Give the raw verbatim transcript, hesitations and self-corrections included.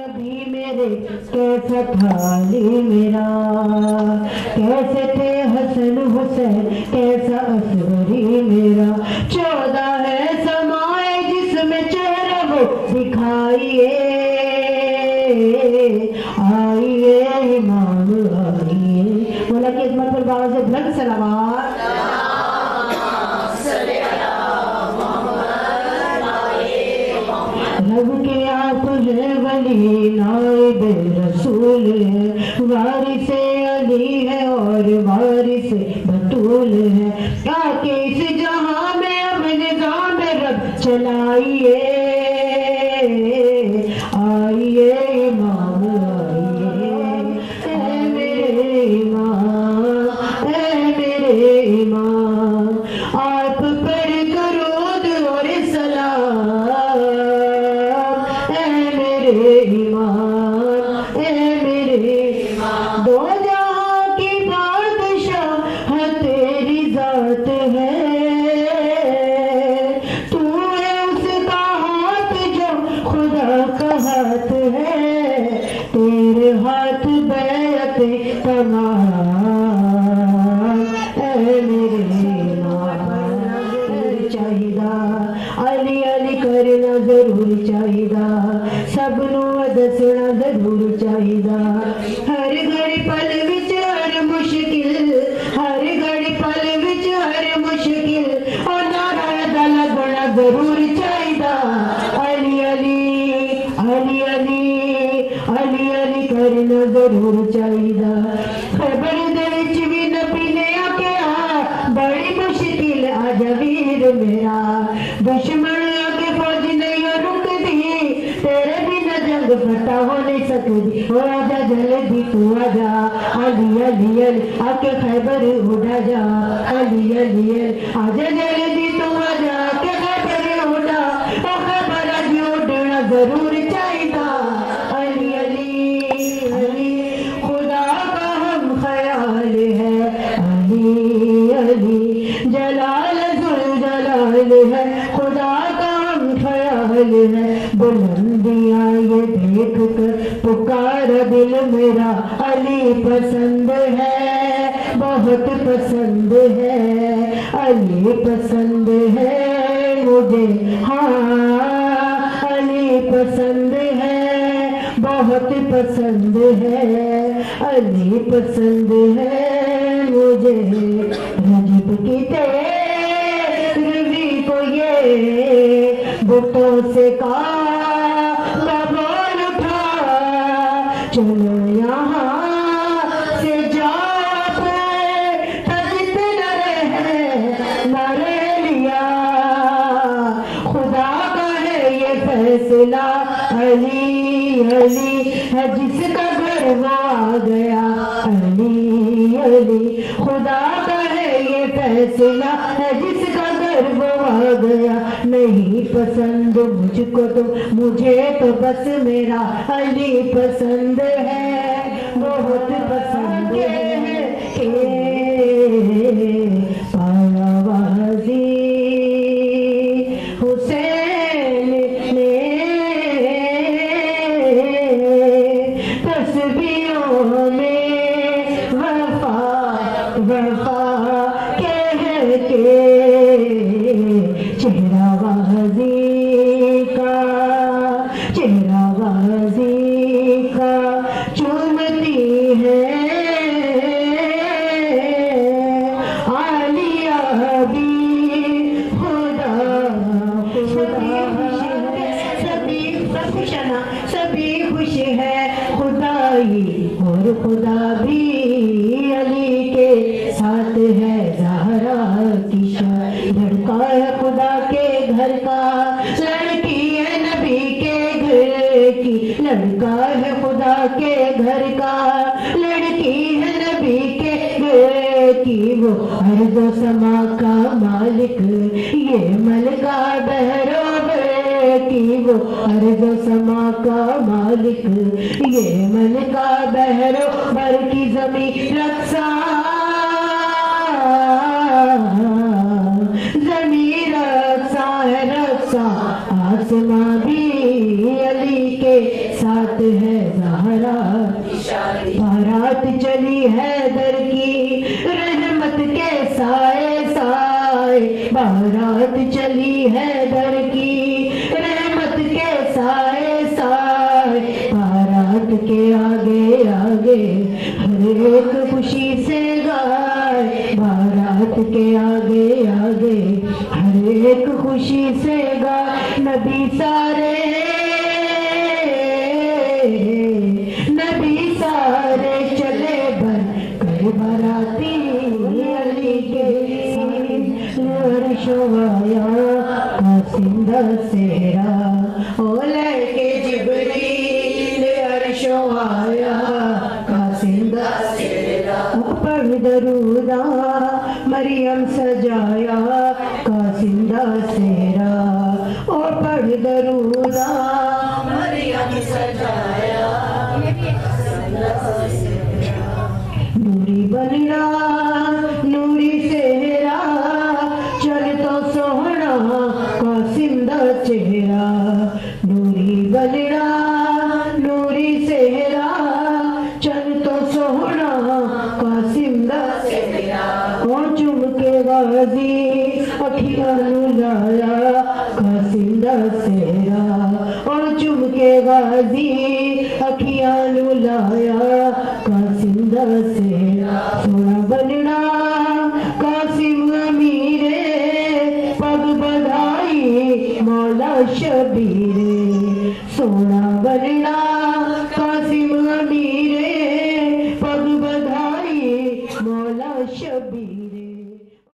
نبی میرے کیسا تھا علی میرا، کیسے تھے حسن حسین کیسا اصغری میرا، چودہ ہے سمائے جس میں چہرہ وہ دکھائیے، آئیے امام آئیے، مولا کی عظمت پر باز بلند صلوات، رب کے آپ ہے ولی نائب رسول ہے، وارث علی ہے اور وارث بطول ہے، آکے اس جہاں میں اب نظام رب چلائیے، آئیے امام آئیے، اے میرے امام، اے میرے امام، آپ پر درود اور سلام، اے میرے امام، اے میرے امام، دو جہاں کی بادشاہ تیری ذات ہے، تو ہے اس کا ہاتھ جو خدا کا ہاتھ ہے، تیرے ہاتھ بیعت تمام، اے میرے امام، چاہیدہ علی علی کرنا ضرور چاہیدہ، سب نو دسنا ضرور چاہیدہ، ہر گھڑی پل وچ ہر مشکل، ہر گھڑی پل وچ ہر مشکل، اور نعرہ دا لگنا ضرور چاہیدہ، علی علی علی علی علی علی کرنا ضرور چاہیدہ، خیبر دے وچ بھی نبی نے آکھیا بڑی مشکل آ جا ویر میرا، دشمن آگے فوج نہیں رکدی، تیرے بنا جنگ فتح ہو نہیں سکتی، او آجا جلدی تو آجا، علی علی علی آکے خیبر اڑا جا، علی علی علی آجا جلدی تو آجا کہ خیبر اڑا، او خیبر آج اڑنا ضرور چاہیدہ، علی علی علی خدا کا ہم خیال ہے، علی علی جلال ذوالجلال ہے، خدا کا ہم خیال ہے، بلندیاں یہ دیکھ کر پکار دل میرا، علی پسند ہے بہت پسند ہے، علی پسند ہے مجھے، ہاں علی پسند ہے بہت پسند ہے، علی پسند ہے مجھے، رجب کی تیروی کو یہ بتوں سے کعبہ بول اٹھا، چلو یہاں سے جا پہ تجت نہ رہے نہ رہ لیا، خدا کا ہے یہ فیصلہ، علی علی ہے جس کا گھر وہ آ گیا، علی علی خدا کا ہے یہ فیصلہ ہے جس کا گھر وہ آ گیا، نہیں پسند مجھ کو تو مجھے تو بس میرا علی پسند ہے، بہت پسند ہے، پاوازی حسین نے تسبیحوں میں وفا وفا کہہ کے، چہرہ غازی کا چہرہ غازی کا چومتی ہے، عالیہ بھی خدا خدا سبھی خوش ہے نا، سبھی خوش ہے، خدائی اور خدا بھی علی کے ساتھ ہے، زہرا کی شان لڑکا ہے خدا کے گھر کا، لڑکی ہے نبی کے گھر کی، لڑکا ہے خدا کے گھر کا، لڑکی ہے نبی کے گھر کی، وہ ارض و سما کا مالک یہ ملکہ بہرو کی، وہ ارض و سما کا مالک یہ ملکہ بہرو بر کی زمین رقصہ، زمین رقصہ ہے رقصہ، آسماں بھی علی کے साथ है ज़हरा, बारात चली है दर की रहमत के साए साए, बारात चली है दर की रहमत के साए साए, बारात के आगे आगे हर एक खुशी से गाए, बारात के आगे आगे हर एक खुशी से गाए। नबी सारे नबी सारे चले बन कर बाराती, अली के अर्शवाया कासिंदा सेरा, ओ लड़के जिब्रील अर्शवाया कासिंदा सेरा, पढ़ दरूदा मरियम सजाया कासिंदा सेरा, ओ पढ़ दरूदा मरियम सजाया नूरी बनना नूरी सेहरा, चल तो सोहना कासिंदा चेहरा, नूरी बनना नूरी सेहरा, चल तो सोहना कासिंदा चेहरा, ओ चुम के गाजी अखियां लाया कासिंदा सेहरा, ओ चुम के गाजी अखियां लाया कासिंदा सेहरा, सोना बनना कासिम अमीरे, पग बधाई मौला शबीरे, सोना बनना